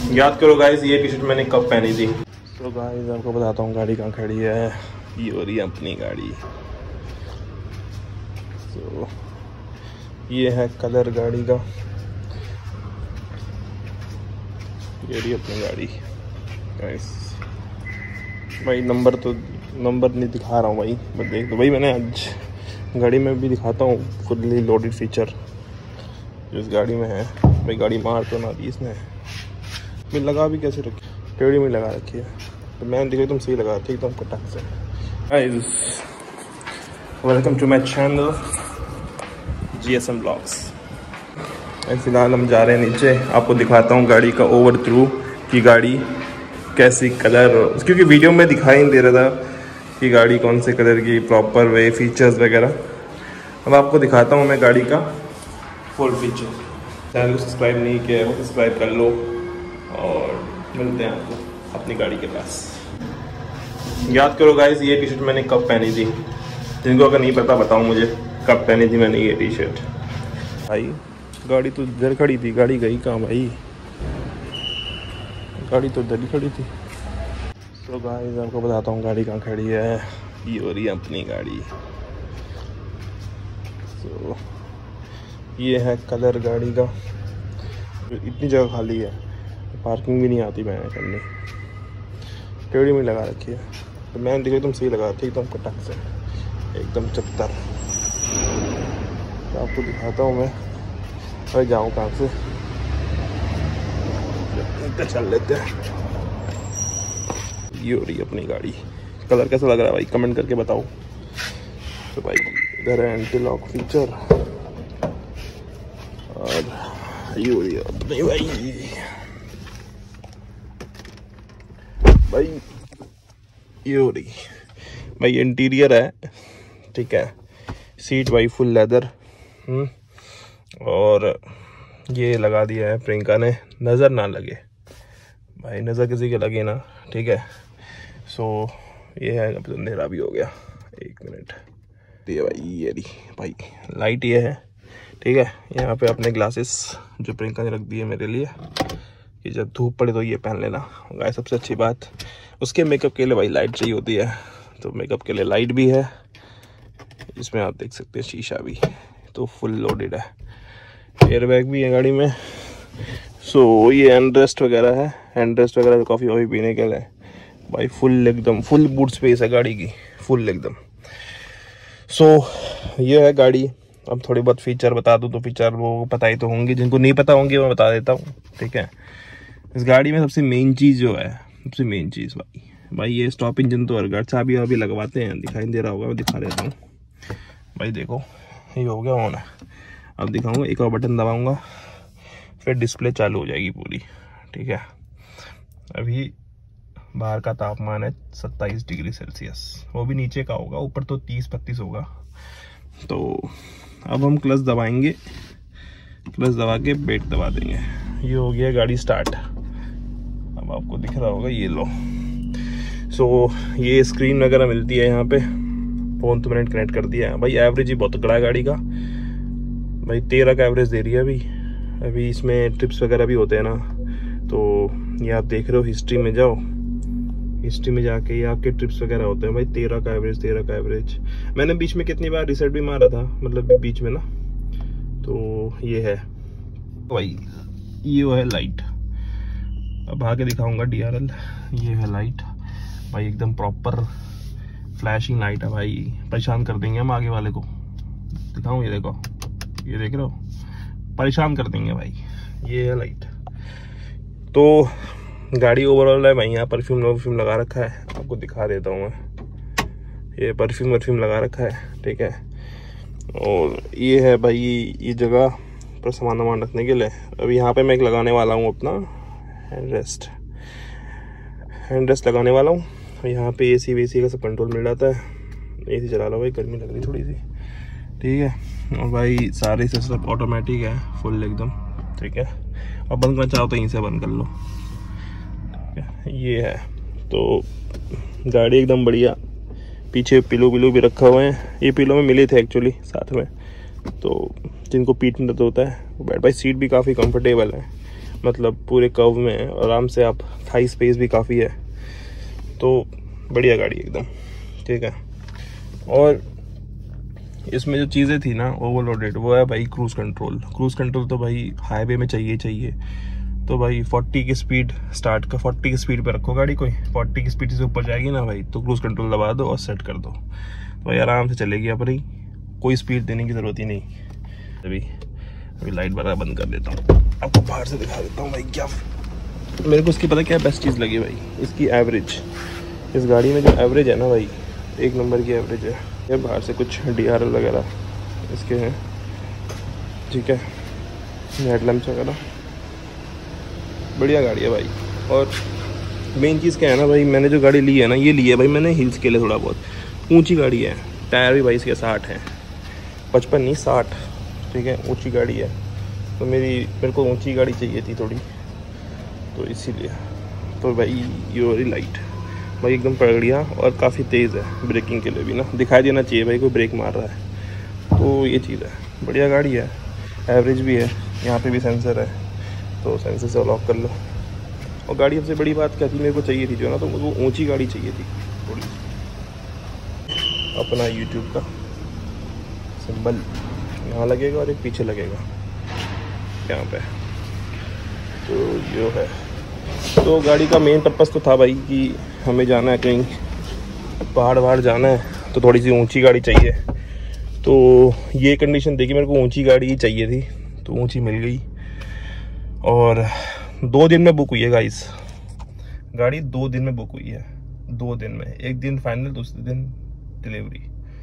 याद करो गाइस, ये टी शर्ट मैंने कब पहनी थी। तो गाइस आपको बताता हूँ गाड़ी कहाँ खड़ी है। ये हो रही है अपनी गाड़ी। तो ये है कलर गाड़ी का। ये रही अपनी गाड़ी गाइस। भाई नंबर नहीं दिखा रहा हूँ भाई, बस देख दो भाई। मैंने आज गाड़ी में भी दिखाता हूँ फुल्ली लोडेड फीचर जो इस गाड़ी में है। भाई गाड़ी मार तो ना दी इसने, मैं लगा भी कैसे रखी, टेढ़ी में लगा रखी है। तो मैंने देखा तुम सही लगा थी एकदम कटक से। Guys welcome to my channel GSM blogs. फिलहाल हम जा रहे हैं नीचे, आपको दिखाता हूँ गाड़ी का ओवर थ्रू की गाड़ी कैसी कलर, क्योंकि वीडियो में दिखाई नहीं दे रहा था कि गाड़ी कौन से कलर की, प्रॉपर वे फीचर्स वगैरह। अब आपको दिखाता हूँ मैं गाड़ी का फुल फीचर। चैनल को सब्सक्राइब नहीं किया है वो सब्सक्राइब कर लो और मिलते हैं आपको अपनी गाड़ी के पास। याद करो गाइस, ये टी शर्ट मैंने कब पहनी थी। जिनको अगर नहीं पता बताओ मुझे कब पहनी थी मैंने ये टी शर्ट। भाई गाड़ी तो इधर खड़ी थी, गाड़ी गई कहाँ भाई, गाड़ी तो इधर ही खड़ी थी। तो गाइस आपको बताता हूँ गाड़ी कहाँ खड़ी है। ये हो रही है अपनी गाड़ी। तो ये है कलर गाड़ी का। इतनी जगह खाली है, पार्किंग भी नहीं आती मैंने करनी, टेढ़ी में लगा रखी है। तो मैंने देखा तुम सही लगा थी एकदम कटक से, एकदम चत्तर। तो आपको दिखाता हूँ मैं, अरे जाऊँ कहाँ से, चल लेते हैं। ये हो रही है अपनी गाड़ी। कलर कैसा लग रहा है भाई कमेंट करके बताओ। तो भाई इधर है एंटी लॉक फीचर और ये हो रही है अपनी भाई ये हो रही भाई इंटीरियर है, ठीक है। सीट भाई फुल लेदर और ये लगा दिया है प्रियंका ने, नज़र ना लगे भाई, नज़र किसी के लगे ना, ठीक है। सो ये है, अब अंधेरा भी हो गया। 1 मिनट ये भाई, ये रही भाई लाइट ये है, ठीक है। यहाँ पे अपने ग्लासेस जो प्रियंका ने रख दिए मेरे लिए कि जब धूप पड़े तो ये पहन लेना। गाइस सबसे अच्छी बात उसके मेकअप के लिए भाई लाइट चाहिए होती है, तो मेकअप के लिए लाइट भी है। इसमें आप देख सकते हैं शीशा भी तो फुल लोडेड है। एयरबैग भी है गाड़ी में। सो ये हैंडरेस्ट वगैरह है, हैंडरेस्ट वगैरह कॉफ़ी वॉफ़ी पीने के लिए भाई फुल एकदम फुल बूट स्पेस है गाड़ी की, फुल एकदम। सो ये है गाड़ी। अब थोड़ी बहुत फीचर बता दूँ तो फीचर वो पता ही तो होंगे, जिनको नहीं पता होंगे मैं बता देता हूँ, ठीक है। इस गाड़ी में सबसे मेन चीज़ जो है, सबसे मेन चीज़ भाई ये स्टॉप इंजन तो हर घर चाबी अभी लगवाते हैं, दिखाई दे रहा होगा, मैं दिखा देता हूँ भाई। देखो ये हो गया ऑन है। अब दिखाऊंगा, एक और बटन दबाऊंगा फिर डिस्प्ले चालू हो जाएगी पूरी, ठीक है। अभी बाहर का तापमान है 27 डिग्री सेल्सियस, वो भी नीचे का होगा, ऊपर तो 30-32 होगा। तो अब हम क्लच दबाएंगे, क्लच दबा के ब्रेक दबा देंगे। ये हो गया गाड़ी स्टार्ट। अब आपको दिख रहा होगा ये लो। सो ये स्क्रीन वगैरह मिलती है यहाँ पे। फ़ोन तो मैंने कनेक्ट कर दिया है भाई। एवरेज ही बहुत तगड़ा है गाड़ी का भाई, 13 का एवरेज दे रही है अभी इसमें ट्रिप्स वगैरह भी होते हैं ना, तो ये आप देख रहे हो। हिस्ट्री में जाओ, हिस्ट्री में जाके ये आपके ट्रिप्स वगैरह होते हैं भाई। 13 का एवरेज। मैंने बीच में कितनी बार रिसेट भी मारा था, मतलब बीच में ना। तो ये है भाई, ये वो है लाइट। अब आगे दिखाऊंगा DRL। ये है लाइट भाई, एकदम प्रॉपर फ्लैशिंग लाइट है भाई, परेशान कर देंगे हम आगे वाले को। दिखाऊं, ये देखो, ये देख रहे हो, परेशान कर देंगे भाई। ये है लाइट। तो गाड़ी ओवरऑल है भाई। यहाँ परफ्यूम लगा रखा है, आपको दिखा देता हूँ मैं। ये परफ्यूम लगा रखा है, ठीक है। और ये है भाई ये जगह पर सामान रखने के लिए। अब यहाँ पे मैं एक लगाने वाला हूँ अपना हैंडरेस्ट लगाने वाला हूँ। यहाँ पे AC वेसी का सब कंट्रोल मिल जाता है। AC चला लो भाई, गर्मी लग रही थोड़ी सी, ठीक है। और भाई सारे से सब ऑटोमेटिक है फुल एकदम, ठीक है। और बंद करना चाहो तो यहीं से बंद कर लो, ये है। तो गाड़ी एकदम बढ़िया। पीछे पिलो भी रखा हुए हैं, ये पिलो में मिले थे एक्चुअली साथ में, तो जिनको पीठ में दर्द होता है वो बैठ। भाई सीट भी काफ़ी कंफर्टेबल है। मतलब पूरे कर्व में है, आराम से आप थाई स्पेस भी काफ़ी है, तो बढ़िया गाड़ी एकदम, ठीक है। और इसमें जो चीज़ें थी ना ओवरलोडेड, वो है भाई क्रूज़ कंट्रोल। क्रूज़ कंट्रोल तो भाई हाईवे में चाहिए। तो भाई 40 की स्पीड स्टार्ट का 40 की स्पीड पे रखो गाड़ी, कोई 40 की स्पीड से ऊपर जाएगी ना भाई तो क्रूज़ कंट्रोल दबा दो और सेट कर दो, तो भाई आराम से चलेगी अपनी, कोई स्पीड देने की ज़रूरत ही नहीं। अभी लाइट वगैरह बंद कर देता हूँ, आपको बाहर से दिखा देता हूँ भाई। क्या मेरे को इसकी पता क्या बेस्ट चीज़ लगी भाई, इसकी एवरेज। इस गाड़ी में जो एवरेज है ना भाई, एक नंबर की एवरेज है। ये बाहर से कुछ DRL वगैरह इसके हैं, ठीक है, हेडलैम्प्स वगैरह, बढ़िया गाड़ी है भाई। और मेन चीज़ क्या है ना भाई, मैंने जो गाड़ी ली है ना, ये ली है भाई मैंने हिल्स के लिए, थोड़ा बहुत ऊंची गाड़ी है, टायर भी भाई इसके 60 हैं, 55 नहीं 60, ठीक है, ऊंची गाड़ी है। तो मेरे को ऊंची गाड़ी चाहिए थी थोड़ी, तो इसीलिए। तो भाई ये वाली लाइट भाई एकदम बढ़िया और काफ़ी तेज़ है, ब्रेकिंग के लिए भी ना दिखाई देना चाहिए भाई कोई ब्रेक मार रहा है, तो ये चीज़ है, बढ़िया गाड़ी है, एवरेज भी है। यहाँ पे भी सेंसर है, तो सेंसर से लॉक कर लो। और गाड़ी सबसे बड़ी बात क्या थी, मेरे को चाहिए थी जो ना, तो मुझको ऊंची गाड़ी चाहिए थी थोड़ी। अपना यूट्यूब का सिंबल यहाँ लगेगा और एक पीछे लगेगा यहाँ पे, तो ये है। तो गाड़ी का मेन पर्पस तो था भाई कि हमें जाना है कहीं पहाड़ जाना है, तो थोड़ी सी ऊंची गाड़ी चाहिए। तो ये कंडीशन देखी, मेरे को ऊंची गाड़ी ही चाहिए थी, तो ऊंची मिल गई। और 2 दिन में बुक हुई है गाइस, गाड़ी 2 दिन में बुक हुई है, 2 दिन में, एक दिन फाइनल, दूसरे दिन डिलीवरी।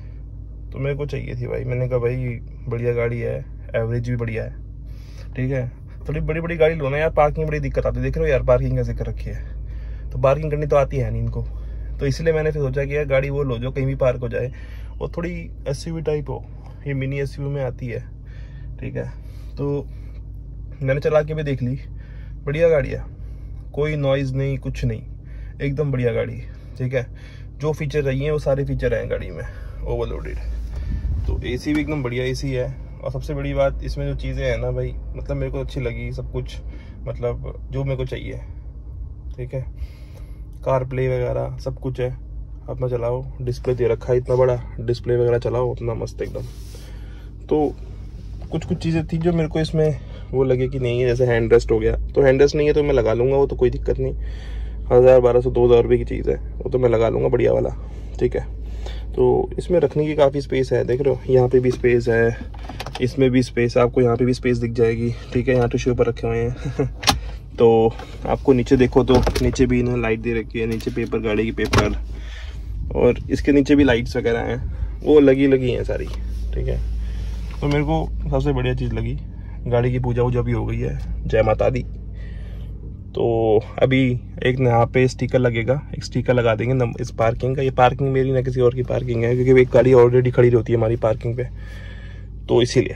तो मेरे को चाहिए थी भाई, मैंने कहा भाई बढ़िया गाड़ी है, एवरेज भी बढ़िया है, ठीक है। थोड़ी बड़ी गाड़ी लो ना यार, पार्किंग बड़ी दिक्कत आती है, देख रहे हो यार पार्किंग कैसे कर रखी है, तो पार्किंग करनी तो आती है नहीं इनको। तो इसलिए मैंने फिर सोचा कि यार गाड़ी वो लो जो कहीं भी पार्क हो जाए, और थोड़ी SUV टाइप हो, ये मिनी SUV में आती है, ठीक है। तो मैंने चला के भी देख ली, बढ़िया गाड़ी है, कोई नॉइज़ नहीं, कुछ नहीं, एकदम बढ़िया गाड़ी, ठीक है। जो फीचर चाहिए वो सारे फीचर हैं गाड़ी में, ओवरलोडेड। तो AC भी एकदम बढ़िया AC है। और सबसे बड़ी बात इसमें जो चीज़ें हैं ना भाई, मतलब मेरे को अच्छी लगी सब कुछ, मतलब जो मेरे को चाहिए, ठीक है। कार प्ले वगैरह सब कुछ है, अपना चलाओ, डिस्प्ले दे रखा है इतना बड़ा, डिस्प्ले वगैरह चलाओ अपना मस्त एकदम। तो कुछ चीज़ें थी जो मेरे को इसमें वो लगे कि नहीं है, जैसे हैंड रेस्ट हो गया, तो हैंड रेस्ट नहीं है तो मैं लगा लूँगा, वो तो कोई दिक्कत नहीं, 1000 1200 2000 रुपये की चीज़ है, वो तो मैं लगा लूँगा बढ़िया वाला, ठीक है। तो इसमें रखने की काफ़ी स्पेस है, देख रहे हो, यहाँ पे भी स्पेस है, इसमें भी स्पेस, आपको यहाँ पे भी स्पेस दिख जाएगी, ठीक है। यहाँ टिश्यू पेपर रखे हुए हैं तो आपको नीचे देखो तो नीचे भी ना लाइट दे रखी है, नीचे पेपर, गाड़ी की पेपर, और इसके नीचे भी लाइट्स वगैरह हैं, वो लगी हैं सारी, ठीक है। तो मेरे को सबसे बढ़िया चीज़ लगी, गाड़ी की पूजा वूजा भी हो गई है, जय माता दी। तो अभी एक यहाँ पे स्टिकर लगेगा, एक स्टिकर लगा देंगे इस पार्किंग का, ये पार्किंग मेरी ना किसी और की पार्किंग है, क्योंकि एक गाड़ी ऑलरेडी खड़ी होती है हमारी पार्किंग पे, तो इसीलिए।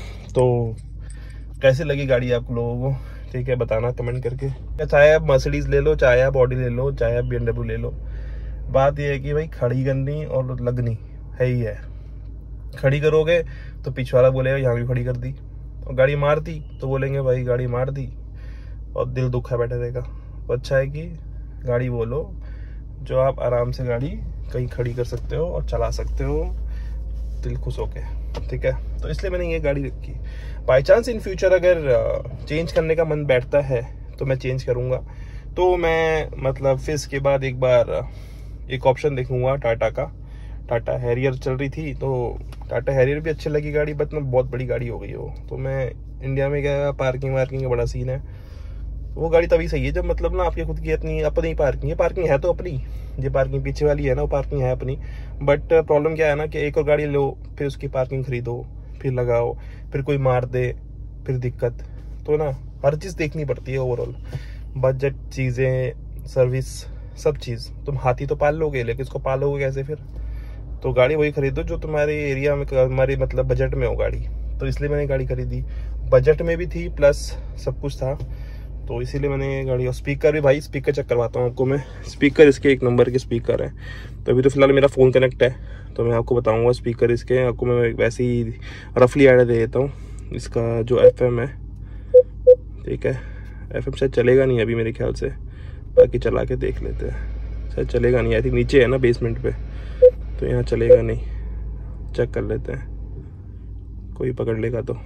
तो कैसे लगी गाड़ी आप लोगों को, ठीक है, बताना कमेंट करके। चाहे आप मर्सिडीज ले लो, चाहे आप ऑडी ले लो, चाहे आप BMW ले लो, बात यह है कि भाई खड़ी करनी और लगनी है ही है। खड़ी करोगे तो पीछे वाला बोलेगा यहाँ भी खड़ी कर दी, और गाड़ी मार दी तो बोलेंगे भाई गाड़ी मार दी, और दिल दुखा बैठा रहेगा। तो अच्छा है कि गाड़ी वो लो जो आप आराम से गाड़ी कहीं खड़ी कर सकते हो और चला सकते हो दिल खुश होके, ठीक है। तो इसलिए मैंने ये गाड़ी रखी। बाई चांस इन फ्यूचर अगर चेंज करने का मन बैठता है तो मैं चेंज करूँगा, तो मैं मतलब फिर इसके बाद एक बार एक ऑप्शन देखूँगा टाटा का। टाटा हैरियर चल रही थी, तो टाटा हैरियर भी अच्छी लगी गाड़ी, बट ना बहुत बड़ी गाड़ी हो गई वो। तो मैं इंडिया में क्या, पार्किंग वार्किंग का बड़ा सीन है, वो गाड़ी तभी सही है जब मतलब ना आपकी खुद की अपनी पार्किंग है। पार्किंग है तो अपनी, ये पार्किंग पीछे वाली है ना, वो पार्किंग है अपनी, बट प्रॉब्लम क्या है ना कि एक और गाड़ी लो, फिर उसकी पार्किंग खरीदो, फिर लगाओ, फिर कोई मार दे, फिर दिक्कत। तो ना हर चीज़ देखनी पड़ती है, ओवरऑल बजट, चीज़ें, सर्विस, सब चीज़। तुम हाथी तो पाल लोगे, लेकिन इसको पालोगे कैसे फिर? तो गाड़ी वही खरीदो जो तुम्हारे एरिया में, हमारे मतलब बजट में हो गाड़ी। तो इसलिए मैंने गाड़ी खरीदी, बजट में भी थी प्लस सब कुछ था, तो इसीलिए मैंने गाड़ी। और स्पीकर भी भाई, स्पीकर चेक करवाता हूँ आपको मैं, स्पीकर इसके 1 नंबर के स्पीकर है। तो अभी तो फिलहाल मेरा फ़ोन कनेक्ट है, तो मैं आपको बताऊँगा स्पीकर इसके, आपको मैं वैसे ही रफली आइडिया दे देता हूँ। इसका जो FM है, ठीक है, FM शायद चलेगा नहीं अभी मेरे ख्याल से, बाकी चला के देख लेते हैं। शायद चलेगा नहीं, आई थिंक नीचे है ना बेसमेंट पे, तो यहाँ चलेगा नहीं। चेक कर लेते हैं, कोई पकड़ लेगा तो।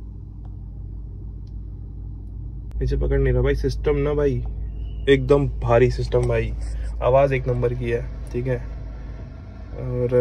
नीचे पकड़ नहीं रहा भाई। सिस्टम ना भाई एकदम भारी सिस्टम भाई, आवाज़ एक नंबर की है, ठीक है। और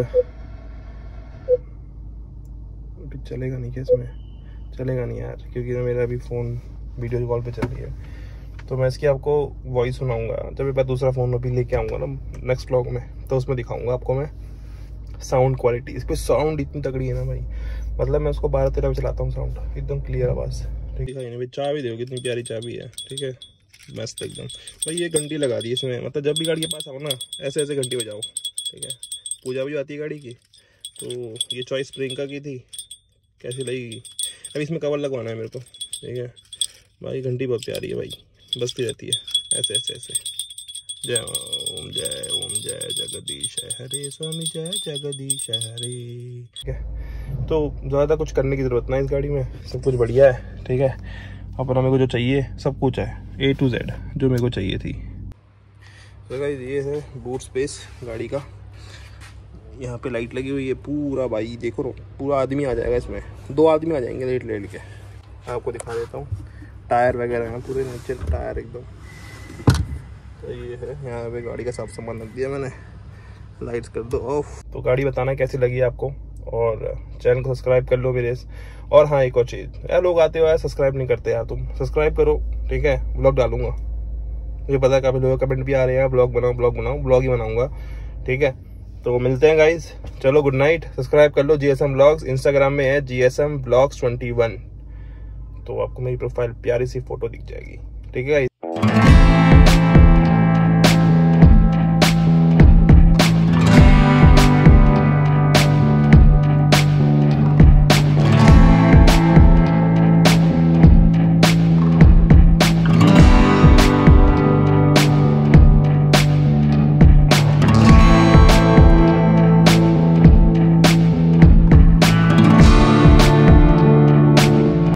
अभी चलेगा नहीं क्या इसमें? चलेगा नहीं यार, क्योंकि ना मेरा अभी फ़ोन वीडियो कॉल पे चल रही है। तो मैं इसकी आपको वॉइस सुनाऊंगा जब मेरे पास दूसरा फ़ोन अभी लेके आऊँगा ना नेक्स्ट व्लॉग में, तो उसमें दिखाऊंगा आपको मैं साउंड क्वालिटी। इस पर साउंड इतनी तगड़ी है ना भाई, मतलब मैं उसको 12-13 पे चलाता हूँ, साउंड एकदम क्लियर आवाज़, ठीक है। भाई चाबी देखो कितनी प्यारी चाबी है, ठीक है, मस्त एकदम भाई। ये घंटी लगा दी इसमें, मतलब जब भी गाड़ी के पास आओ ना ऐसे ऐसे घंटी बजाओ, ठीक है। पूजा भी आती है गाड़ी की। तो ये चॉइस प्रियंका की थी, कैसी लगेगी? अब इसमें कवर लगवाना है मेरे को, ठीक है भाई। घंटी बहुत प्यारी है भाई, बजती रहती है ऐसे ऐसे ऐसे। जय ओम जय जगदीश हरे स्वामी जय जगदीश हरे, ठीक है। तो ज़्यादा कुछ करने की ज़रूरत ना इस गाड़ी में, सब कुछ बढ़िया है, ठीक है। अपना मेरे को जो चाहिए सब कुछ है, A to Z जो मेरे को चाहिए थी। तो गाइस ये है बूट स्पेस गाड़ी का। यहाँ पे लाइट लगी हुई है पूरा भाई, देखो पूरा आदमी आ जाएगा इसमें, 2 आदमी आ जाएंगे लाइट ले लेके। आपको दिखा देता हूँ, टायर वगैरह हैं पूरे नीचे, टायर एकदम। तो ये है, यहाँ पे गाड़ी का सब सामान रख दिया मैंने। लाइट्स कर दो ऑफ। तो गाड़ी बताना कैसी लगी आपको, और चैनल को सब्सक्राइब कर लो मेरे। और हाँ एक और चीज़ यार, लोग आते हो यार सब्सक्राइब नहीं करते यार, तुम सब्सक्राइब करो, ठीक है। ब्लॉग डालूंगा, मुझे पता है काफ़ी लोग कमेंट भी आ रहे हैं ब्लॉग बनाओ ब्लॉग बनाओ, ब्लॉग ही बनाऊंगा, ठीक है। तो मिलते हैं गाइज, चलो गुड नाइट। सब्सक्राइब कर लो GSM ब्लॉग्स, इंस्टाग्राम में है GSM ब्लॉग्स 21। तो आपको मेरी प्रोफाइल प्यारी सी फोटो दिख जाएगी, ठीक है।